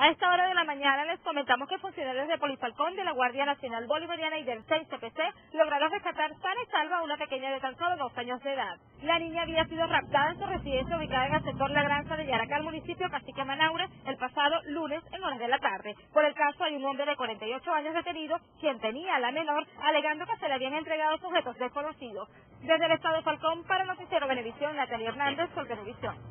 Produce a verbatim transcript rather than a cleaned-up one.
A esta hora de la mañana les comentamos que funcionarios de Polifalcón, de la Guardia Nacional Bolivariana y del seis C P C lograron rescatar sana y salva a una pequeña de tan solo dos años de edad. La niña había sido raptada en su residencia ubicada en el sector La Granja de Yaracal, municipio Cacique Manaure, el pasado lunes en horas de la tarde. Por el caso hay un hombre de cuarenta y ocho años detenido, quien tenía a la menor, alegando que se le habían entregado sujetos desconocidos. Desde el estado de Falcón, para Noticiero Venevisión, Natalia Hernández, por Venevisión.